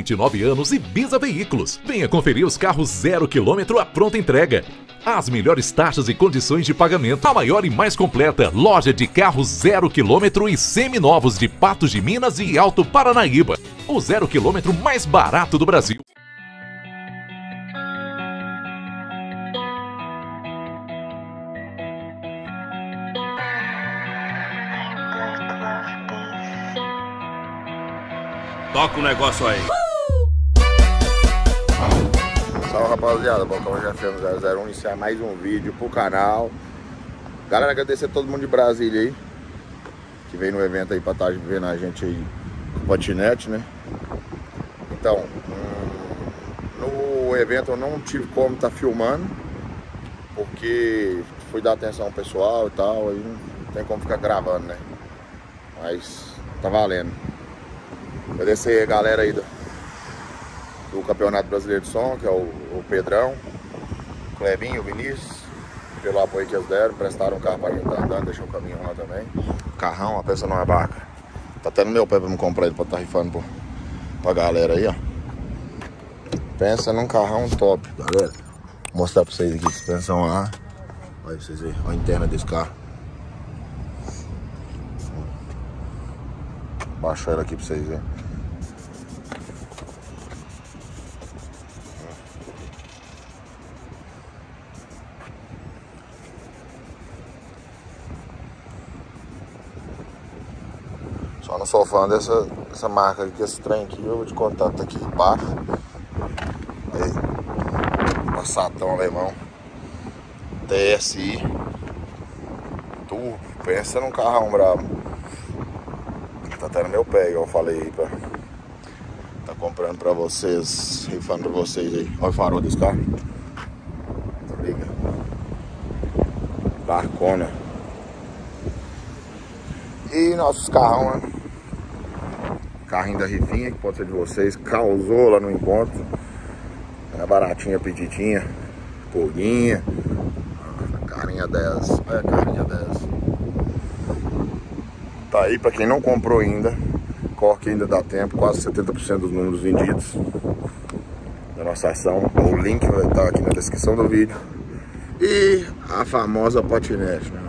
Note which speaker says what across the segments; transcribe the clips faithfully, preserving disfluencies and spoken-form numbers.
Speaker 1: vinte e nove anos e Bisa Veículos. Venha conferir os carros zero quilômetro à pronta entrega. As melhores taxas e condições de pagamento. A maior e mais completa loja de carros zero quilômetro e seminovos de Patos de Minas e Alto Paranaíba. O zero quilômetro mais barato do Brasil.
Speaker 2: Toca o negócio aí.
Speaker 3: Salve, rapaziada, Balcão G F M zero zero um, iniciar mais um vídeo pro canal. Galera, agradecer a todo mundo de Brasília aí que veio no evento aí pra estar vendo a gente aí com patinete, né? Então, hum, no evento eu não tive como estar tá filmando, porque fui dar atenção ao pessoal e tal, aí não tem como ficar gravando, né? Mas tá valendo. Agradecer a galera aí do, do Campeonato Brasileiro de Som, que é o, o Pedrão, o Clebinho, o Vinícius, pelo apoio que eles deram, prestaram um carro pra gente estar andando, deixou o caminhão lá também. Carrão, a peça não é barca. Tá até no meu pé pra me comprar ele pra estar tá rifando pro, pra galera aí, ó. Pensa num carrão top, galera. Vou mostrar pra vocês aqui, suspensão lá. Olha pra vocês verem, olha a interna desse carro. Baixo ela aqui pra vocês verem. Só não sou fã dessa, dessa marca aqui, esse trem aqui, eu vou te contar, tá aqui embaixo. Aí, Passatão alemão, T S I, turbo, pensa num carrão brabo. Tá até no meu pé, igual eu falei aí, pra tá comprando pra vocês, rifando pra vocês aí. Olha o farol desse carro. Liga. Barcona. E nossos carrão, né? Carrinho da rifinha, que pode ser de vocês. Causou lá no encontro. É baratinha, petitinha. Porguinha. Carinha dez. Olha a carinha dez. Tá aí, pra quem não comprou ainda. Corre que ainda dá tempo. Quase setenta por cento dos números vendidos da nossa ação. O link vai estar aqui na descrição do vídeo. E a famosa patinete, né?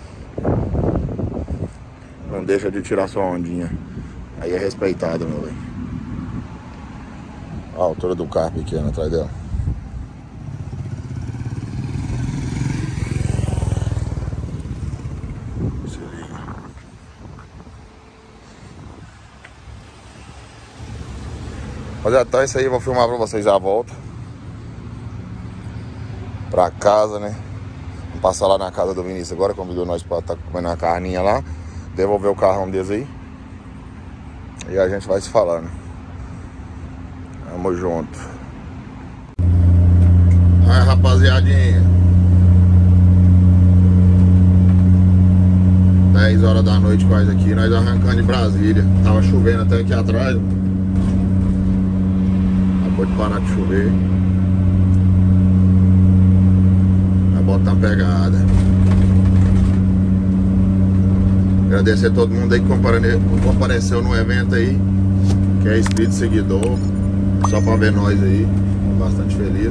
Speaker 3: Não deixa de tirar sua ondinha. Aí é respeitado, meu velho. A altura do carro pequeno atrás dela. Se liga. Rapaziada, então é isso aí. Eu vou filmar pra vocês a volta pra casa, né? Vamos passar lá na casa do Vinícius agora. Convidou nós pra estar comendo uma carninha lá. Devolver o carrão deles aí. E a gente vai se falando. Tamo junto. Aí, rapaziadinha, dez horas da noite quase aqui. Nós arrancando de Brasília. Tava chovendo até aqui atrás. Acabou de parar de chover. Vai botar uma pegada. Agradecer a todo mundo aí que compareceu no evento aí, que é inscrito, seguidor, só pra ver nós aí, bastante feliz.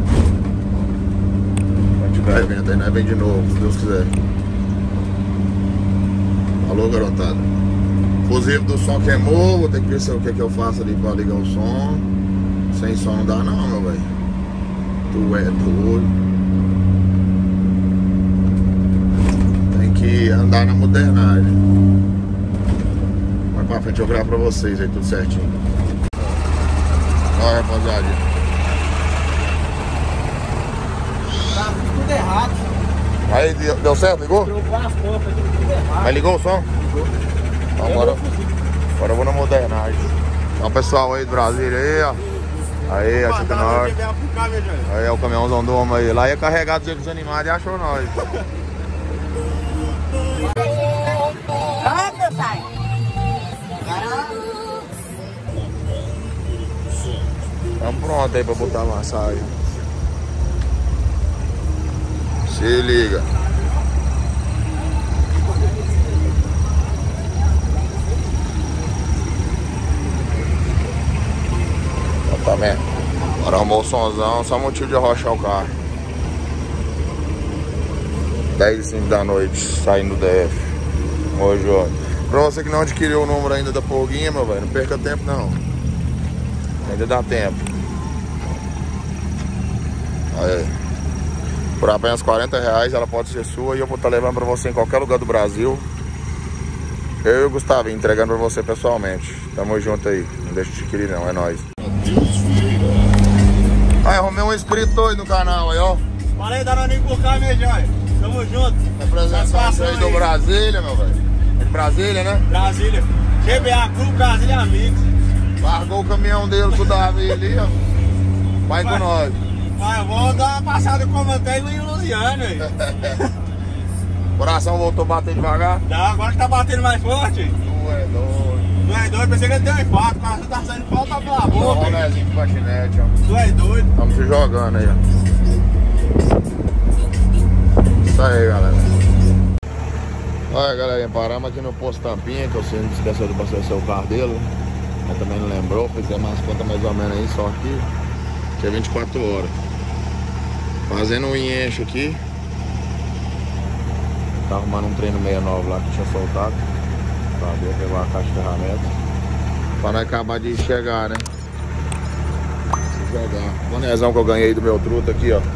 Speaker 3: Quando tiver evento aí, nós vem de novo, se Deus quiser. Falou, garotada. Fusível do som queimou, vou ter que ver se, o que, que eu faço ali pra ligar o som. Sem som não dá não, meu velho. Tu é doido. Que andar na modernagem. Mais pra frente eu gravo pra vocês aí tudo certinho. Olha, rapaziada.
Speaker 4: Tá tudo errado.
Speaker 3: Aí deu, deu certo? Ligou?
Speaker 4: Trocou as pompas, tudo errado.
Speaker 3: Mas ligou o som?
Speaker 4: Ligou.
Speaker 3: Então, agora, agora eu vou na modernagem. Então o pessoal aí de Brasília aí, ó. Aí, achou que nós. Aí é o caminhãozão do homem aí. Lá ia carregar dos outros animados e achou nós.
Speaker 5: Ah, meu pai.
Speaker 3: Estamos prontos aí pra botar a massagem. Se liga. Arrumou o somzão, só motivo de arrochar o carro. dez e cinco da noite, saindo do D F. Hoje, ó. Pra você que não adquiriu o número ainda da Polguinha, meu velho, não perca tempo não. Ainda dá tempo. Aí. Por apenas quarenta reais ela pode ser sua e eu vou estar levando pra você em qualquer lugar do Brasil. Eu e o Gustavinho entregando pra você pessoalmente. Tamo junto aí. Não deixa de adquirir não, é nóis. Aí, arrumei um inscrito doido no canal aí, ó.
Speaker 4: Falei, Danoninho por cá, minha joia. Tamo junto.
Speaker 3: Representação aí do Brasília, meu velho. É de Brasília, né?
Speaker 4: Brasília. G B A Clube Brasília Amigos.
Speaker 3: Largou o caminhão dele com o Davi ali, ó. Vai com nós.
Speaker 4: Vai, eu vou dar uma passada como eu tenho em Lusiana aí.
Speaker 3: Coração voltou a bater devagar?
Speaker 4: Não, agora que tá batendo mais forte.
Speaker 3: Tu é doido.
Speaker 4: Tu é doido, pensei que ele deu um infarto. O coração tá saindo falta pela boca.
Speaker 3: Olha o Nezinho de patinete, ó.
Speaker 4: Tu é doido.
Speaker 3: Estamos se jogando aí, ó. Isso aí, galera. Olha, galerinha, paramos aqui no posto Tampinha, que você não esqueceu de abastecer o carro dele. Mas também não lembrou, fizemos as contas mais ou menos aí, só aqui. Que é vinte e quatro horas. Fazendo um enche aqui. Tá arrumando um treino sessenta e nove lá que tinha soltado. Pra ver, pegou a caixa de ferramentas. Pra não acabar de chegar, né? Se jogar. O bonezão que eu ganhei do meu truta aqui, ó.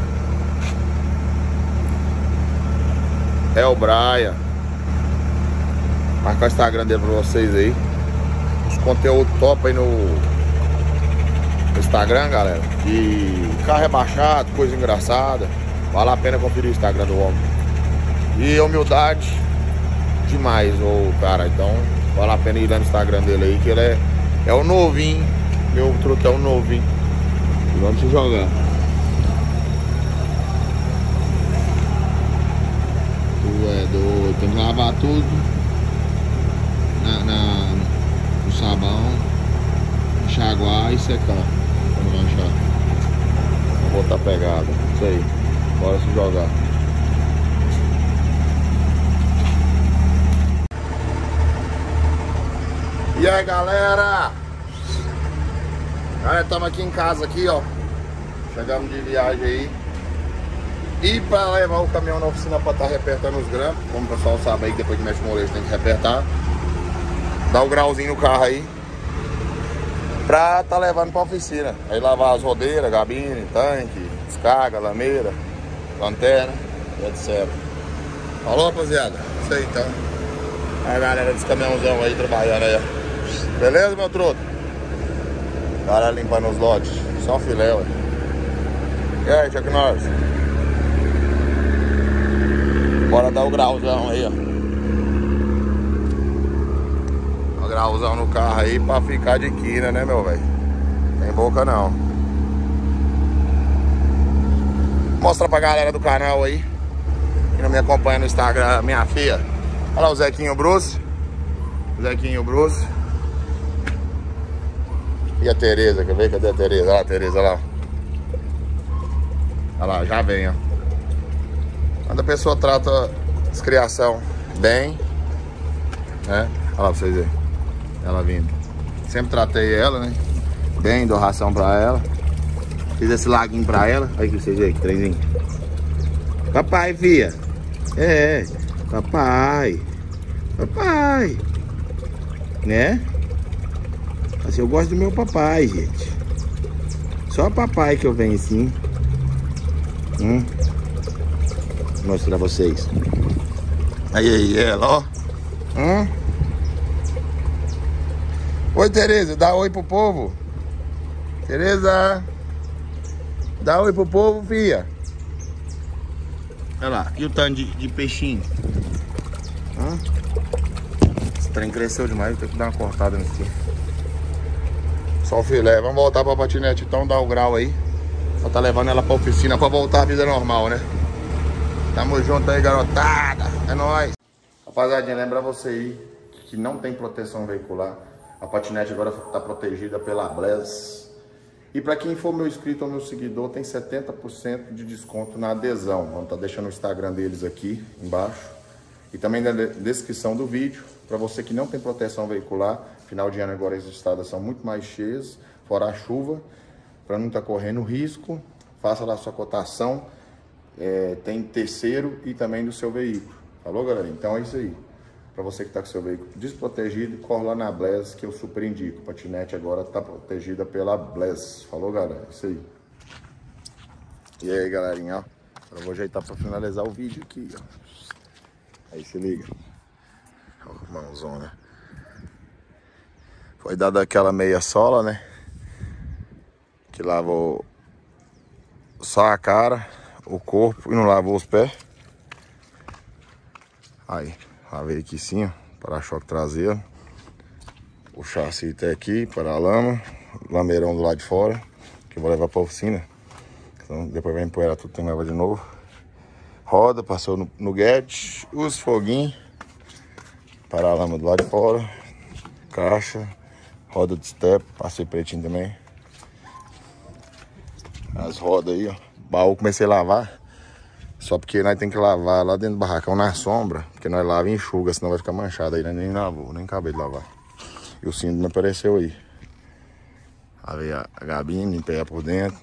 Speaker 3: É o Brian. Marcar o Instagram dele pra vocês aí. Os conteúdos top aí no, no Instagram, galera. De carro rebaixado, coisa engraçada. Vale a pena conferir o Instagram do homem. E humildade demais, o cara. Então vale a pena ir lá no Instagram dele aí, que ele é, é o novinho. Meu truque é o novinho. E vamos se jogar. Tu é doido. Tem que lavar tudo na, na, no sabão, enxaguar e secar. Vamos lanchar. Vou botar pegada. Isso aí. Bora se jogar. E aí, galera? Galera, estamos aqui em casa aqui, ó. Chegamos de viagem aí. E para levar o caminhão na oficina para estar tá reapertando os grampos. Como o pessoal sabe aí, que depois que mexe o molejo tem que reapertar. Dá o grauzinho no carro aí. Pra tá levando pra oficina. Aí lavar as rodeiras, gabine, tanque, descarga, lameira, lanterna, etcétera. Falou, rapaziada? Isso aí então. A galera desse caminhãozão aí trabalhando aí, ó. Beleza, meu truto? Galera limpando os lotes. Só filé, ué. E aí, Chuck Norris? Bora dar o grauzão aí, ó. O grauzão no carro aí pra ficar de quina, né, meu velho? Tem boca não. Mostra pra galera do canal aí, que não me acompanha no Instagram, minha filha. Olha lá o Zequinho Bruce. Zequinho Bruce. E a Tereza, quer ver? Cadê a Tereza? Olha lá a Tereza, olha lá. Olha lá, já vem, ó. Quando a pessoa trata as criação bem, né? Olha lá pra vocês verem. Ela vindo. Sempre tratei ela, né? Bem, dou ração pra ela. Fiz esse laguinho pra ela. Olha aqui pra vocês verem, que trenzinho. Papai, filha. É, papai. Papai. Né? Assim, eu gosto do meu papai, gente. Só papai que eu venho assim. Hum. Vou mostrar pra vocês. Aí, aí, ela, ó. Hum. Oi, Tereza, dá oi pro povo. Tereza. Dá oi pro povo, filha. Olha lá, e o tanto de, de peixinho. Hum. Esse trem cresceu demais, vou ter que dar uma cortada nesse aqui. Só o filé. Vamos voltar pra patinete então, dar o grau aí. Só tá levando ela pra oficina pra voltar à vida normal, né? Tamo junto aí, garotada. É nóis. Rapaziadinha, lembra você aí que não tem proteção veicular. A patinete agora tá protegida pela Bless. E pra quem for meu inscrito ou meu seguidor, tem setenta por cento de desconto na adesão. Vamos tá deixando o Instagram deles aqui embaixo. E também na descrição do vídeo. Pra você que não tem proteção veicular. Final de ano agora as estradas são muito mais cheias, fora a chuva. para não estar tá correndo risco, faça lá a sua cotação, é, tem terceiro e também do seu veículo. Falou, galera? Então é isso aí. Para você que está com seu veículo desprotegido, corre lá na Bless, que eu super indico. A patinete agora está protegida pela Bless. Falou, galera? É isso aí. E aí, galerinha, ó. Eu vou ajeitar para finalizar o vídeo aqui, ó. Aí se liga. Ó, mãozona. Foi dada aquela meia sola, né? Que lavou só a cara, o corpo e não lavou os pés. Aí, lavei aqui sim, ó. Para-choque traseiro. O chassi até aqui, para-lama. Lameirão do lado de fora, que eu vou levar para a oficina. Então depois vai empoeirar tudo, tem que levar de novo. Roda, passou no, no guete. Os foguinhos. Para-lama do lado de fora. Caixa. Roda de step, passei pretinho também. As rodas aí, ó. Baú comecei a lavar. Só porque nós tem que lavar lá dentro do barracão na sombra. Porque nós lava e enxuga, senão vai ficar manchado aí. Nós nem lavou, nem acabei de lavar. E o cinto não apareceu aí. Lavei a, a gabine, limpei ela por dentro.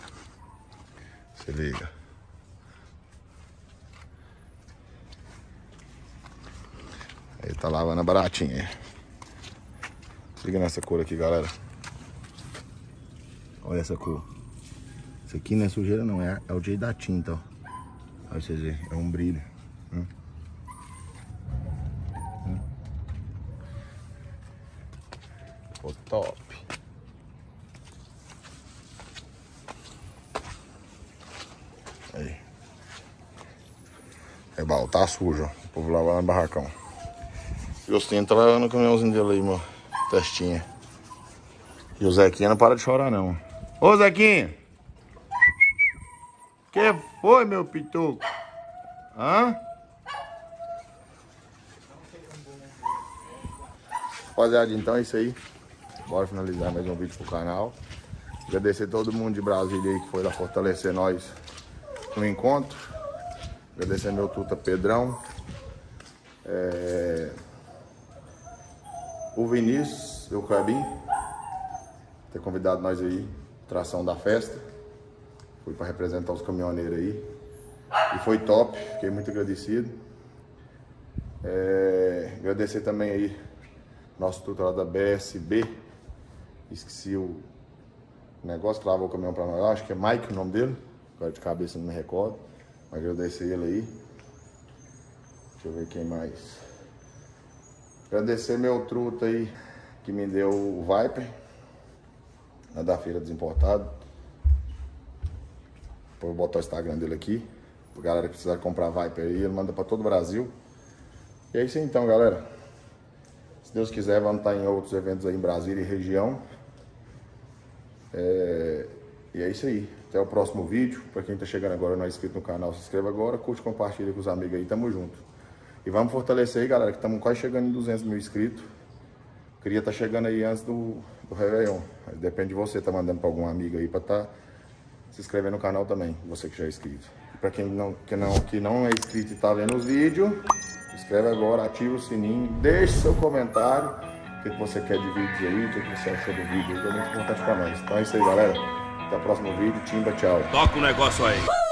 Speaker 3: Se liga. Aí tá lavando a baratinha. Se liga nessa cor aqui, galera. Olha essa cor. Isso aqui não é sujeira não, é, é o jeito da tinta, ó. Olha vocês verem, é um brilho. Hum. Hum. Ficou top. Aí. É bom, tá sujo, ó. O povo lavando no barracão. E os tintos tá lavando o caminhãozinho dele aí, meu. Testinha. E o Zequinha não para de chorar, não. Ô, Zequinha! Que foi, meu pituco? Hã? Rapaziada, então é isso aí. Bora finalizar mais um vídeo pro canal. Agradecer todo mundo de Brasília aí que foi lá fortalecer nós no encontro. Agradecer meu tuta Pedrão. É... O Vinícius, o Clebinho, ter convidado nós aí, tração da festa. Fui para representar os caminhoneiros aí. E foi top, fiquei muito agradecido. É, agradecer também aí nosso tutor da B S B. Esqueci o negócio que lavou o caminhão para nós, acho que é Mike o nome dele. Agora de cabeça não me recordo. Mas agradecer ele aí. Deixa eu ver quem mais. Agradecer meu truta aí, que me deu o Viper, lá da Feira dos Importados. Vou botar o Instagram dele aqui. Pra galera que precisar comprar Viper aí, ele manda pra todo o Brasil. E é isso aí então, galera. Se Deus quiser, vamos estar em outros eventos aí em Brasília e região. É... E é isso aí. Até o próximo vídeo. Pra quem tá chegando agora e não é inscrito no canal, se inscreva agora. Curte, compartilha com os amigos aí. Tamo junto. E vamos fortalecer aí, galera, que estamos quase chegando em duzentos mil inscritos. Queria estar tá chegando aí antes do, do Réveillon. Mas depende de você, tá mandando para algum amigo aí para estar tá se inscrevendo no canal também, você que já é inscrito. Para quem não, que, não, que não é inscrito e tá vendo os vídeos, se inscreve agora, ativa o sininho, deixe seu comentário, o que, que você quer de vídeos aí, o que, que você achou do vídeo, que é muito importante para nós. Então é isso aí, galera. Até o próximo vídeo. Timba, tchau.
Speaker 2: Toca o negócio aí.